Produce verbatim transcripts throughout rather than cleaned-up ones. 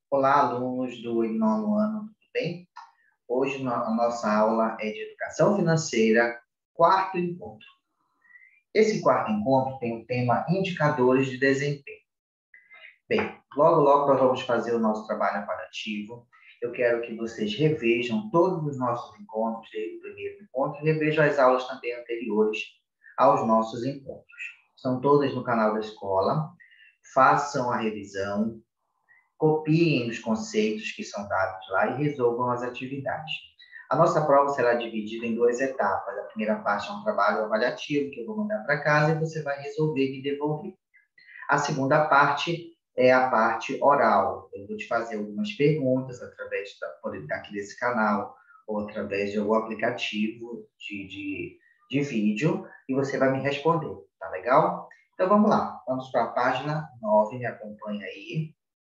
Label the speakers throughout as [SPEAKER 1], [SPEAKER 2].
[SPEAKER 1] Olá, alunos do nono ano, tudo bem? Hoje a nossa aula é de Educação Financeira, quarto encontro. Esse quarto encontro tem o tema Indicadores de Desempenho. Bem, logo, logo nós vamos fazer o nosso trabalho aparativo. Eu quero que vocês revejam todos os nossos encontros, desde o primeiro encontro, e revejam as aulas também anteriores aos nossos encontros. São todas no canal da escola. Façam a revisão, copiem os conceitos que são dados lá e resolvam as atividades. A nossa prova será dividida em duas etapas. A primeira parte é um trabalho avaliativo que eu vou mandar para casa e você vai resolver e me devolver. A segunda parte é a parte oral. Eu vou te fazer algumas perguntas através da, aqui desse canal ou através de algum aplicativo de, de, de vídeo e você vai me responder, tá legal? Então vamos lá, vamos para a página nove, me acompanha aí.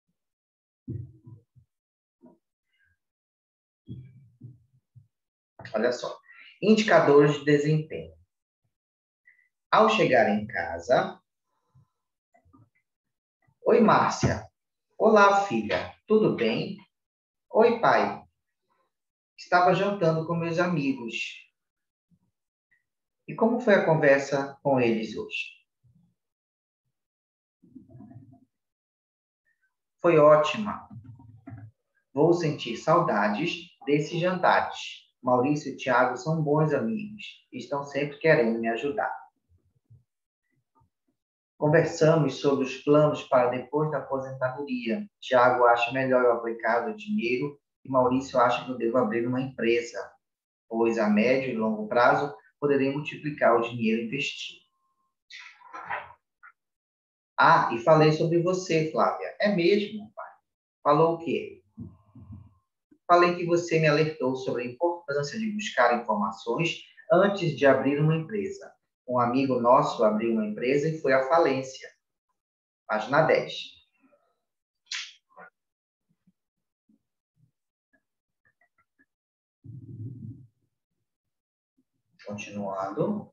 [SPEAKER 1] Olha só, indicadores de desempenho. Ao chegar em casa... Oi, Márcia. Olá, filha. Tudo bem? Oi, pai. Estava jantando com meus amigos. E como foi a conversa com eles hoje? Foi ótima. Vou sentir saudades desses jantares. Maurício e Thiago são bons amigos e estão sempre querendo me ajudar. Conversamos sobre os planos para depois da aposentadoria. Tiago acha melhor eu aplicar o dinheiro e Maurício acha que eu devo abrir uma empresa, pois a médio e longo prazo poderei multiplicar o dinheiro investido. Ah, e falei sobre você, Flávia. É mesmo, pai? Falou o quê? Falei que você me alertou sobre a importância de buscar informações antes de abrir uma empresa. Um amigo nosso abriu uma empresa e foi à falência. Página dez. Continuando.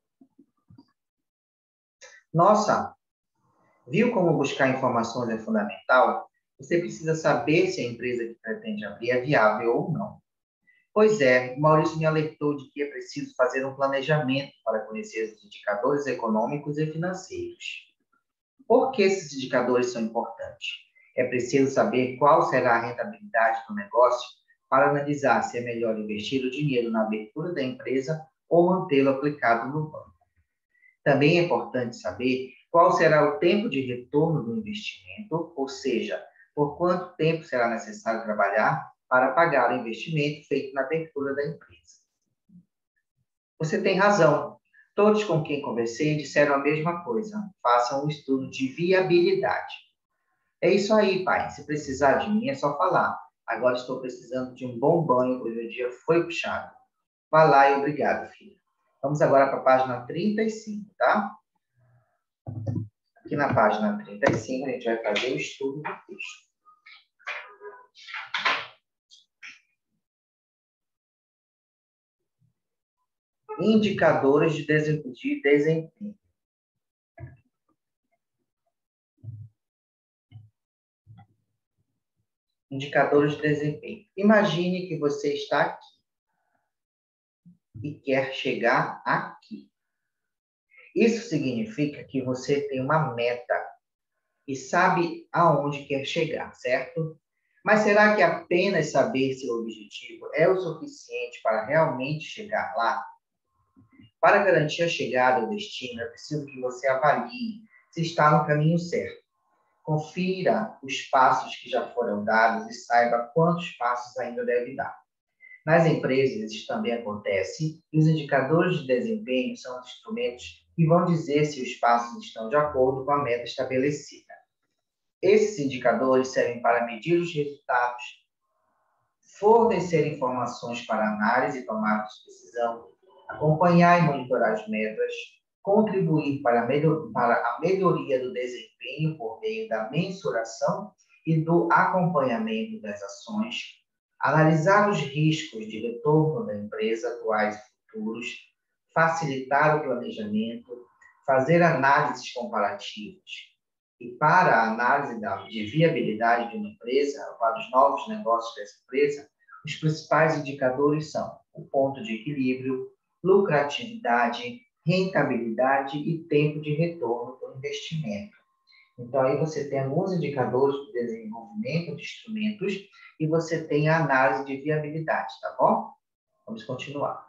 [SPEAKER 1] Nossa, viu como buscar informações é fundamental? Você precisa saber se a empresa que pretende abrir é viável ou não. Pois é, Maurício me alertou de que é preciso fazer um planejamento para conhecer os indicadores econômicos e financeiros. Por que esses indicadores são importantes? É preciso saber qual será a rentabilidade do negócio para analisar se é melhor investir o dinheiro na abertura da empresa ou mantê-lo aplicado no banco. Também é importante saber qual será o tempo de retorno do investimento, ou seja, por quanto tempo será necessário trabalhar para pagar o investimento feito na abertura da empresa. Você tem razão. Todos com quem conversei disseram a mesma coisa. Façam um estudo de viabilidade. É isso aí, pai. Se precisar de mim, é só falar. Agora estou precisando de um bom banho, pois o dia foi puxado. Vá lá e obrigado, filha. Vamos agora para a página trinta e cinco, tá? Aqui na página trinta e cinco, a gente vai fazer o estudo do texto. Indicadores de desempenho. Indicadores de desempenho. Imagine que você está aqui e quer chegar aqui. Isso significa que você tem uma meta e sabe aonde quer chegar, certo? Mas será que apenas saber seu objetivo é o suficiente para realmente chegar lá? Para garantir a chegada ao destino, é preciso que você avalie se está no caminho certo. Confira os passos que já foram dados e saiba quantos passos ainda deve dar. Nas empresas, isso também acontece, e os indicadores de desempenho são os instrumentos que vão dizer se os passos estão de acordo com a meta estabelecida. Esses indicadores servem para medir os resultados, fornecer informações para análise e tomada de decisão, acompanhar e monitorar as metas, contribuir para a, melhor, para a melhoria do desempenho por meio da mensuração e do acompanhamento das ações, analisar os riscos de retorno da empresa atuais e futuros, facilitar o planejamento, fazer análises comparativas. E para a análise da, de viabilidade de uma empresa, para os novos negócios dessa empresa, os principais indicadores são o ponto de equilíbrio, lucratividade, rentabilidade e tempo de retorno do investimento. Então, aí você tem alguns indicadores de desenvolvimento de instrumentos e você tem a análise de viabilidade, tá bom? Vamos continuar.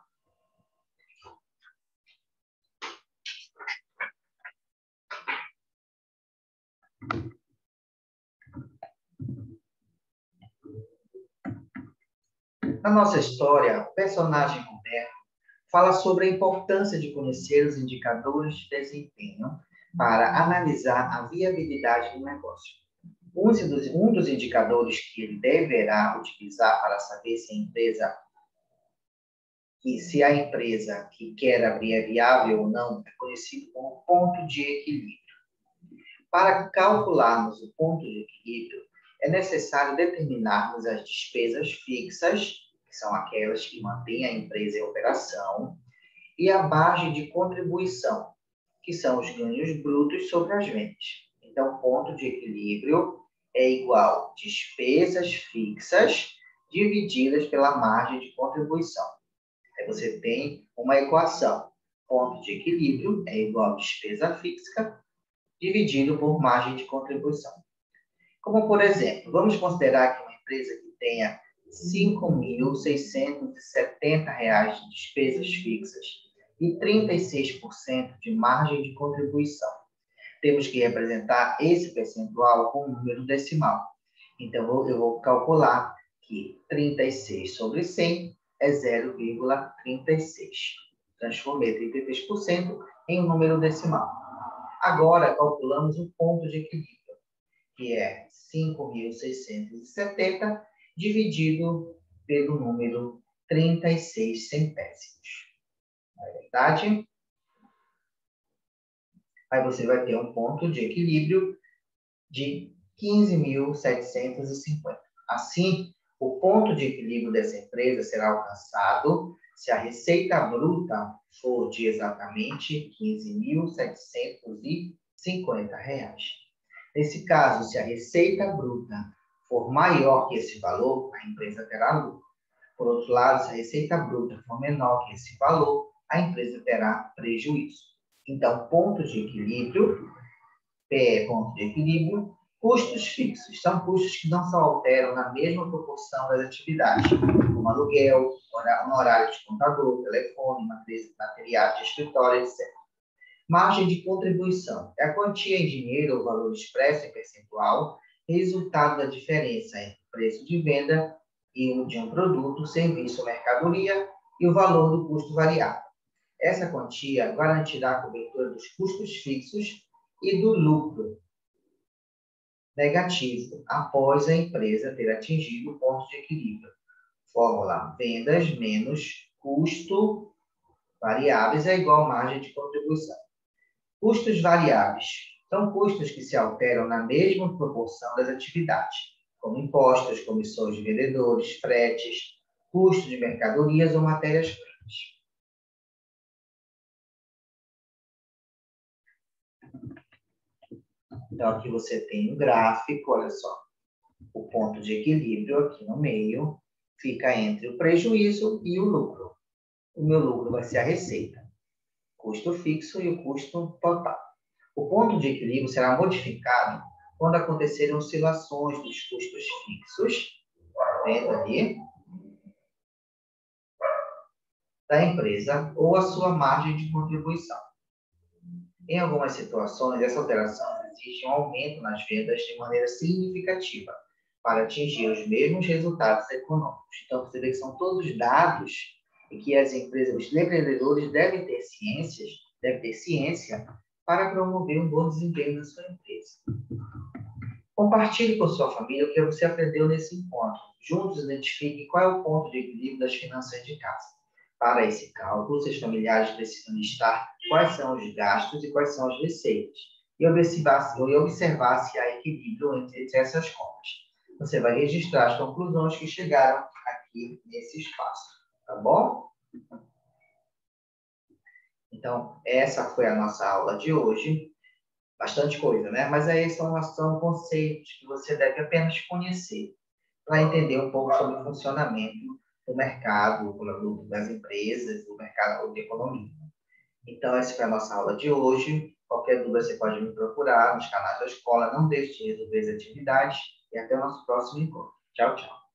[SPEAKER 1] Na nossa história, o personagem Roberto fala sobre a importância de conhecer os indicadores de desempenho para analisar a viabilidade do negócio. Um dos, um dos indicadores que ele deverá utilizar para saber se a empresa, que se a empresa que quer abrir é viável ou não, é conhecido como ponto de equilíbrio. Para calcularmos o ponto de equilíbrio, é necessário determinarmos as despesas fixas, que são aquelas que mantêm a empresa em operação, e a margem de contribuição, que são os ganhos brutos sobre as vendas. Então, ponto de equilíbrio é igual a despesas fixas divididas pela margem de contribuição. Aí você tem uma equação. Ponto de equilíbrio é igual a despesa fixa dividido por margem de contribuição. Como, por exemplo, vamos considerar que uma empresa que tenha cinco mil seiscentos e setenta reais de despesas fixas e trinta e seis por cento de margem de contribuição. Temos que representar esse percentual com um número decimal. Então, eu vou calcular que trinta e seis sobre cem é zero vírgula trinta e seis. Transformei trinta e seis por cento em um número decimal. Agora, calculamos o ponto de equilíbrio, que é cinco mil seiscentos e setenta dividido pelo número trinta e seis centésimos. Não é verdade? Aí você vai ter um ponto de equilíbrio de quinze mil setecentos e cinquenta. Assim, o ponto de equilíbrio dessa empresa será alcançado se a receita bruta for de exatamente quinze mil setecentos e cinquenta reais. Nesse caso, se a receita bruta for maior que esse valor, a empresa terá lucro. Por outro lado, se a receita bruta for menor que esse valor, a empresa terá prejuízo. Então, ponto de equilíbrio, P é ponto de equilíbrio, custos fixos. São custos que não se alteram na mesma proporção das atividades, como aluguel, horário de contador, telefone, materiais de escritório, etcétera. Margem de contribuição é a quantia em dinheiro ou valor expresso em percentual, resultado da diferença entre o preço de venda e o de um produto, serviço ou mercadoria e o valor do custo variável. Essa quantia garantirá a cobertura dos custos fixos e do lucro negativo após a empresa ter atingido o ponto de equilíbrio. Fórmula: vendas menos custo variáveis é igual a margem de contribuição. Custos variáveis são custos que se alteram na mesma proporção das atividades, como impostos, comissões de vendedores, fretes, custos de mercadorias ou matérias-primas. Então, aqui você tem um gráfico, olha só. O ponto de equilíbrio aqui no meio fica entre o prejuízo e o lucro. O meu lucro vai ser a receita, custo fixo e o custo total. O ponto de equilíbrio será modificado quando acontecerem oscilações dos custos fixos, vendo ali, da empresa ou a sua margem de contribuição. Em algumas situações, essa alteração exige um aumento nas vendas de maneira significativa para atingir os mesmos resultados econômicos. Então, você vê que são todos dados e que as empresas, os empreendedores devem ter ciências, devem ter ciência para promover um bom desempenho na sua empresa. Compartilhe com sua família o que você aprendeu nesse encontro. Juntos, identifiquem qual é o ponto de equilíbrio das finanças de casa. Para esse cálculo, seus familiares precisam listar quais são os gastos e quais são as receitas, e observar, e observar se há equilíbrio entre essas contas. Você vai registrar as conclusões que chegaram aqui nesse espaço, tá bom? Então, essa foi a nossa aula de hoje. bastante coisa, né? Mas aí são, são conceitos que você deve apenas conhecer para entender um pouco sobre o funcionamento do mercado, do- das empresas, do mercado de economia. Então, essa foi a nossa aula de hoje. Qualquer dúvida, você pode me procurar nos canais da escola. Não deixe de resolver as atividades e até o nosso próximo encontro. Tchau, tchau.